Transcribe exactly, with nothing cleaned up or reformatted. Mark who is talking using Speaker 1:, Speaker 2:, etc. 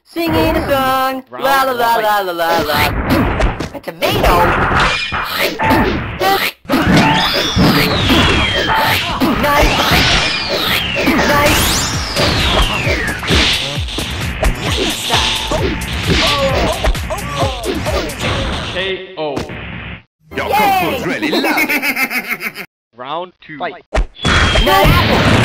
Speaker 1: Singing a song. La la la la la la la. A tomato. Nice. Nice.
Speaker 2: K O.
Speaker 3: Your kung fu's really loud.
Speaker 2: Round two. Fight.
Speaker 1: Nice.